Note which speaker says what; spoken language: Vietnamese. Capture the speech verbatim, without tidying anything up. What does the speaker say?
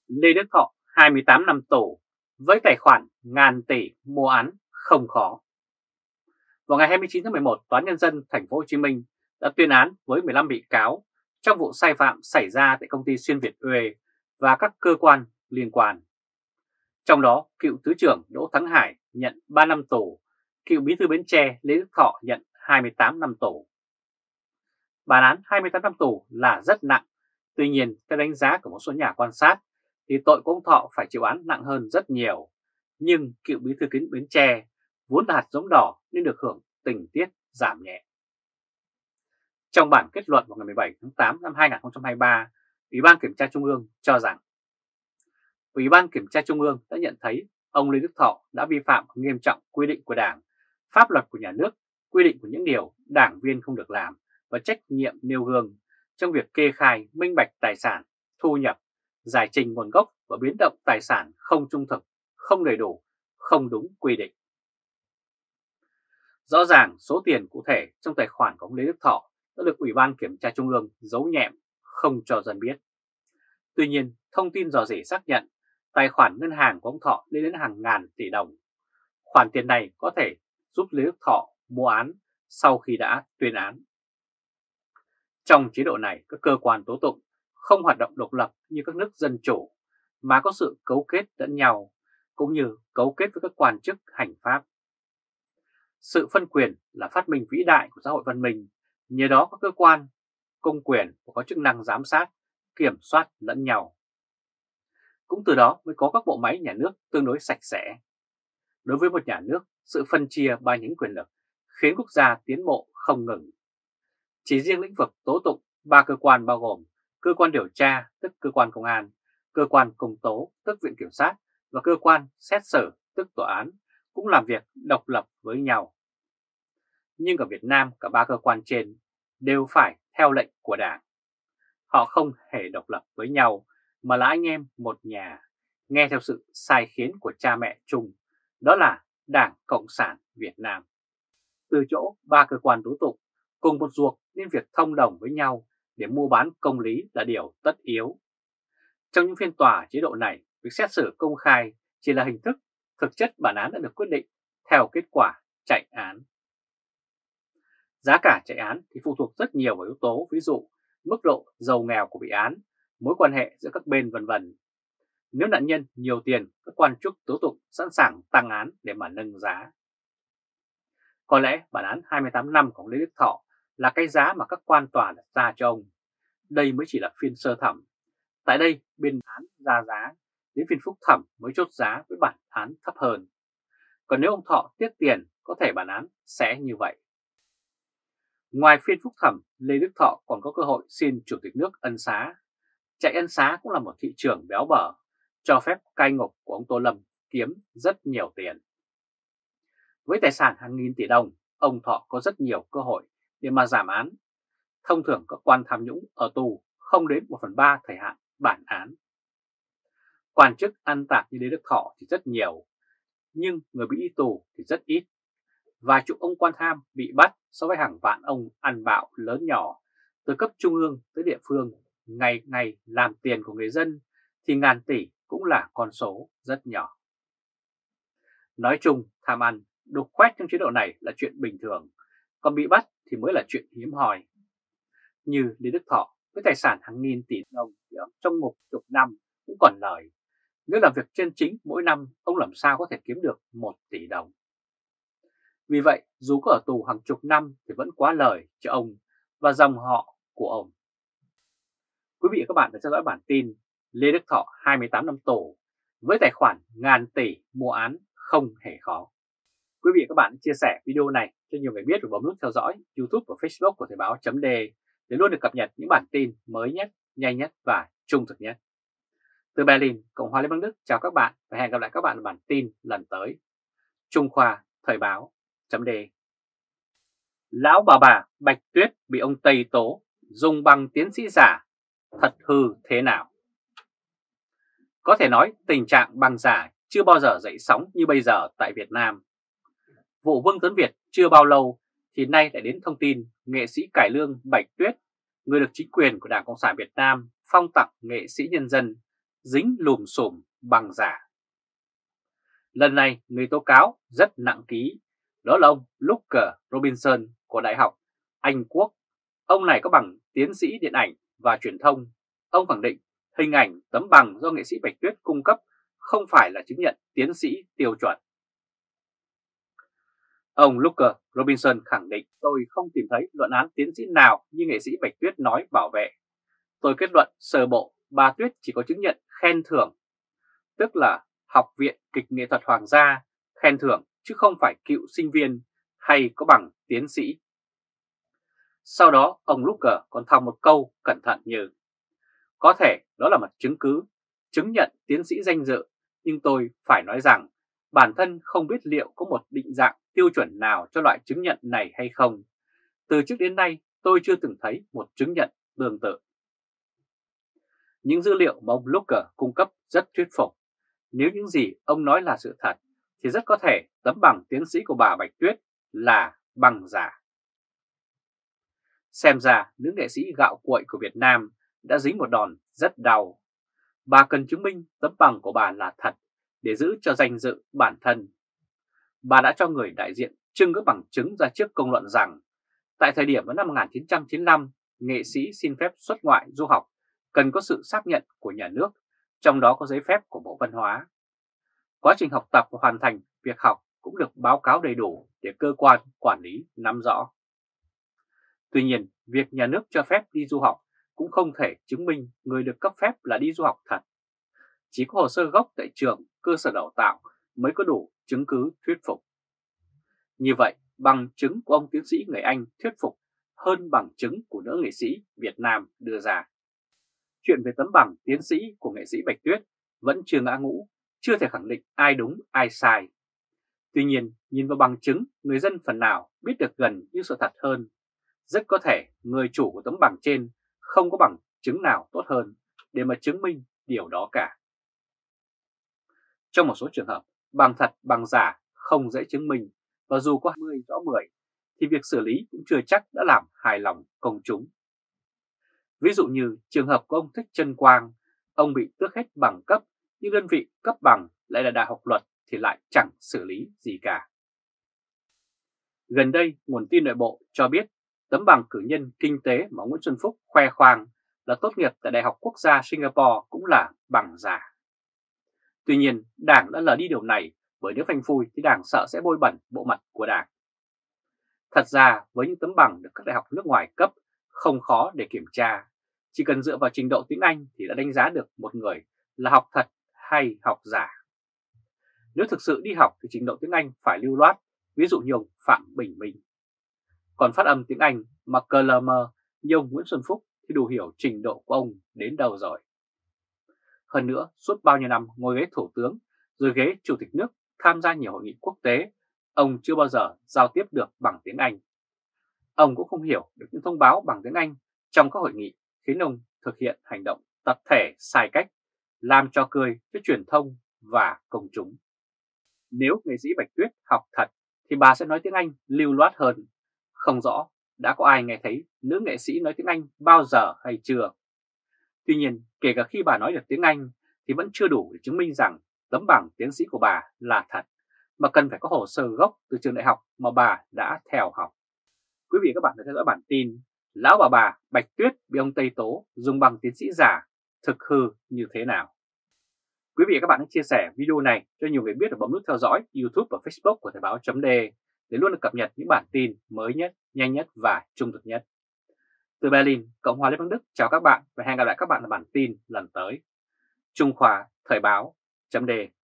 Speaker 1: Lê Đức Thọ hai mươi tám năm tù với tài khoản ngàn tỷ mua án không khó. Vào ngày hai mươi chín tháng mười một, Tòa án Nhân dân Thành phố Hồ Chí Minh đã tuyên án với mười lăm bị cáo trong vụ sai phạm xảy ra tại công ty Xuyên Việt Uy và các cơ quan liên quan. Trong đó, cựu Thứ trưởng Đỗ Thắng Hải nhận ba năm tù, cựu Bí thư Bến Tre Lê Đức Thọ nhận hai mươi tám năm tù. Bản án hai mươi tám năm tù là rất nặng, tuy nhiên theo đánh giá của một số nhà quan sát thì tội của ông Thọ phải chịu án nặng hơn rất nhiều. Nhưng cựu Bí thư Bến Tre vốn là hạt giống đỏ nên được hưởng tình tiết giảm nhẹ. Trong bản kết luận vào ngày mười bảy tháng tám năm hai nghìn không trăm hai mươi ba, Ủy ban Kiểm tra Trung ương cho rằng Ủy ban Kiểm tra Trung ương đã nhận thấy ông Lê Đức Thọ đã vi phạm nghiêm trọng quy định của Đảng, pháp luật của nhà nước, quy định của những điều đảng viên không được làm và trách nhiệm nêu gương trong việc kê khai minh bạch tài sản, thu nhập, giải trình nguồn gốc và biến động tài sản không trung thực, không đầy đủ, không đúng quy định. Rõ ràng số tiền cụ thể trong tài khoản của ông Lê Đức Thọ đã được Ủy ban Kiểm tra Trung ương giấu nhẹm, không cho dân biết. Tuy nhiên, thông tin rò rỉ xác nhận tài khoản ngân hàng của ông Thọ lên đến hàng ngàn tỷ đồng. Khoản tiền này có thể giúp Lê Đức Thọ mua án sau khi đã tuyên án. Trong chế độ này, các cơ quan tố tụng không hoạt động độc lập như các nước dân chủ, mà có sự cấu kết lẫn nhau, cũng như cấu kết với các quan chức hành pháp. Sự phân quyền là phát minh vĩ đại của xã hội văn minh, nhờ đó các cơ quan công quyền có chức năng giám sát, kiểm soát lẫn nhau. Cũng từ đó mới có các bộ máy nhà nước tương đối sạch sẽ. Đối với một nhà nước, sự phân chia ba nhánh quyền lực khiến quốc gia tiến bộ không ngừng. Chỉ riêng lĩnh vực tố tụng, ba cơ quan bao gồm cơ quan điều tra tức cơ quan công an, cơ quan công tố tức viện kiểm sát và cơ quan xét xử tức tòa án cũng làm việc độc lập với nhau. Nhưng ở Việt Nam, cả ba cơ quan trên đều phải theo lệnh của Đảng. Họ không hề độc lập với nhau mà là anh em một nhà, nghe theo sự sai khiến của cha mẹ chung, đó là Đảng Cộng sản Việt Nam. Từ chỗ ba cơ quan tố tụng cùng một ruột nên việc thông đồng với nhau để mua bán công lý là điều tất yếu. Trong những phiên tòa chế độ này, việc xét xử công khai chỉ là hình thức, thực chất bản án đã được quyết định theo kết quả chạy án. Giá cả chạy án thì phụ thuộc rất nhiều vào yếu tố, ví dụ mức độ giàu nghèo của bị án, mối quan hệ giữa các bên vân vân. Nếu nạn nhân nhiều tiền, các quan chức tố tụng sẵn sàng tăng án để mà nâng giá. Có lẽ bản án hai mươi tám năm của ông Lê Đức Thọ là cái giá mà các quan tòa đặt ra cho ông. Đây mới chỉ là phiên sơ thẩm. Tại đây, biên án ra giá, đến phiên phúc thẩm mới chốt giá với bản án thấp hơn. Còn nếu ông Thọ tiếc tiền, có thể bản án sẽ như vậy. Ngoài phiên phúc thẩm, Lê Đức Thọ còn có cơ hội xin Chủ tịch nước ân xá. Chạy ân xá cũng là một thị trường béo bở, cho phép cai ngục của ông Tô Lâm kiếm rất nhiều tiền. Với tài sản hàng nghìn tỷ đồng, ông Thọ có rất nhiều cơ hội để mà giảm án. Thông thường các quan tham nhũng ở tù không đến một phần ba thời hạn bản án. Quan chức ăn tạp như Lê Đức Thọ thì rất nhiều, nhưng người bị đi tù thì rất ít. Vài chục ông quan tham bị bắt so với hàng vạn ông ăn bạo lớn nhỏ, từ cấp trung ương tới địa phương, ngày ngày làm tiền của người dân thì ngàn tỷ cũng là con số rất nhỏ. Nói chung, tham ăn, đục khoét trong chế độ này là chuyện bình thường, còn bị bắt thì mới là chuyện hiếm hoi. Như Lê Đức Thọ với tài sản hàng nghìn tỷ đồng thì trong một chục năm cũng còn lời. Nếu làm việc chân chính mỗi năm, ông làm sao có thể kiếm được một tỷ đồng. Vì vậy, dù có ở tù hàng chục năm thì vẫn quá lời cho ông và dòng họ của ông. Quý vị và các bạn đã theo dõi bản tin Lê Đức Thọ hai mươi tám năm tù với tài khoản ngàn tỷ mua án không hề khó. Quý vị và các bạn chia sẻ video này cho nhiều người biết và bấm nút theo dõi YouTube và Facebook của Thời báo chấm de để luôn được cập nhật những bản tin mới nhất, nhanh nhất và trung thực nhất. Từ Berlin, Cộng hòa Liên bang Đức chào các bạn và hẹn gặp lại các bạn ở bản tin lần tới. Trung Khoa, Thời báo chấm de. Lão bà bà Bạch Tuyết bị ông Tây tố dùng bằng tiến sĩ giả, thật hư thế nào? Có thể nói tình trạng bằng giả chưa bao giờ dậy sóng như bây giờ tại Việt Nam. Vụ Vương Tấn Việt chưa bao lâu thì nay lại đến thông tin nghệ sĩ cải lương Bạch Tuyết, người được chính quyền của Đảng Cộng sản Việt Nam phong tặng nghệ sĩ nhân dân dính lùm xùm bằng giả. Lần này người tố cáo rất nặng ký, đó là ông Luke Robinson của Đại học Anh Quốc. Ông này có bằng tiến sĩ điện ảnh và truyền thông. Ông khẳng định hình ảnh tấm bằng do nghệ sĩ Bạch Tuyết cung cấp không phải là chứng nhận tiến sĩ tiêu chuẩn. Ông Luke Robinson khẳng định tôi không tìm thấy luận án tiến sĩ nào như nghệ sĩ Bạch Tuyết nói bảo vệ. Tôi kết luận sơ bộ bà Tuyết chỉ có chứng nhận khen thưởng, tức là Học viện Kịch nghệ thuật Hoàng gia khen thưởng chứ không phải cựu sinh viên hay có bằng tiến sĩ. Sau đó ông Luke còn thòng một câu cẩn thận như: có thể đó là một chứng cứ, chứng nhận tiến sĩ danh dự, nhưng tôi phải nói rằng bản thân không biết liệu có một định dạng tiêu chuẩn nào cho loại chứng nhận này hay không. Từ trước đến nay tôi chưa từng thấy một chứng nhận tương tự. Những dữ liệu mà ông Luke cung cấp rất thuyết phục. Nếu những gì ông nói là sự thật, thì rất có thể tấm bằng tiến sĩ của bà Bạch Tuyết là bằng giả. Xem ra nữ nghệ sĩ gạo cội của Việt Nam đã dính một đòn rất đau. Bà cần chứng minh tấm bằng của bà là thật để giữ cho danh dự bản thân. Bà đã cho người đại diện trưng các bằng chứng ra trước công luận rằng tại thời điểm vào năm một nghìn chín trăm chín mươi lăm, nghệ sĩ xin phép xuất ngoại du học cần có sự xác nhận của nhà nước, trong đó có giấy phép của Bộ Văn hóa. Quá trình học tập và hoàn thành việc học cũng được báo cáo đầy đủ để cơ quan quản lý nắm rõ. Tuy nhiên, việc nhà nước cho phép đi du học cũng không thể chứng minh người được cấp phép là đi du học thật. Chỉ có hồ sơ gốc tại trường, cơ sở đào tạo mới có đủ chứng cứ thuyết phục. Như vậy, bằng chứng của ông tiến sĩ người Anh thuyết phục hơn bằng chứng của nữ nghệ sĩ Việt Nam đưa ra. Chuyện về tấm bằng tiến sĩ của nghệ sĩ Bạch Tuyết vẫn chưa ngã ngũ, chưa thể khẳng định ai đúng ai sai. Tuy nhiên, nhìn vào bằng chứng, người dân phần nào biết được gần như sự thật hơn. Rất có thể người chủ của tấm bằng trên không có bằng chứng nào tốt hơn để mà chứng minh điều đó cả. Trong một số trường hợp, bằng thật bằng giả không dễ chứng minh, và dù có mười rõ mười thì việc xử lý cũng chưa chắc đã làm hài lòng công chúng. Ví dụ như trường hợp của ông Thích Trân Quang, ông bị tước hết bằng cấp, nhưng đơn vị cấp bằng lại là Đại học Luật thì lại chẳng xử lý gì cả. Gần đây, nguồn tin nội bộ cho biết tấm bằng cử nhân kinh tế mà Nguyễn Xuân Phúc khoe khoang là tốt nghiệp tại Đại học Quốc gia Singapore cũng là bằng giả. Tuy nhiên, Đảng đã lờ đi điều này, bởi nếu phanh phui thì Đảng sợ sẽ bôi bẩn bộ mặt của Đảng. Thật ra, với những tấm bằng được các đại học nước ngoài cấp không khó để kiểm tra, chỉ cần dựa vào trình độ tiếng Anh thì đã đánh giá được một người là học thật hay học giả. Nếu thực sự đi học thì trình độ tiếng Anh phải lưu loát, ví dụ như ông Phạm Bình Minh. Còn phát âm tiếng Anh mà cờ lờ mờ như ông Nguyễn Xuân Phúc thì đủ hiểu trình độ của ông đến đâu rồi. Hơn nữa, suốt bao nhiêu năm ngồi ghế thủ tướng rồi ghế chủ tịch nước tham gia nhiều hội nghị quốc tế, ông chưa bao giờ giao tiếp được bằng tiếng Anh. Ông cũng không hiểu được những thông báo bằng tiếng Anh trong các hội nghị, khiến ông thực hiện hành động tập thể sai cách, làm cho cười với truyền thông và công chúng. Nếu nghệ sĩ Bạch Tuyết học thật thì bà sẽ nói tiếng Anh lưu loát hơn. Không rõ đã có ai nghe thấy nữ nghệ sĩ nói tiếng Anh bao giờ hay chưa. Tuy nhiên, kể cả khi bà nói được tiếng Anh thì vẫn chưa đủ để chứng minh rằng tấm bằng tiến sĩ của bà là thật, mà cần phải có hồ sơ gốc từ trường đại học mà bà đã theo học. Quý vị và các bạn đã theo dõi bản tin Lão bà bà Bạch Tuyết bị ông Tây Tố dùng bằng tiến sĩ giả thực hư như thế nào. Quý vị và các bạn hãy chia sẻ video này cho nhiều người biết và bấm nút theo dõi YouTube và Facebook của Thời báo chấm de để luôn được cập nhật những bản tin mới nhất, nhanh nhất và trung thực nhất. Từ Berlin, Cộng hòa Liên bang Đức chào các bạn và hẹn gặp lại các bạn ở bản tin lần tới. Trung Khoa Thời báo chấm de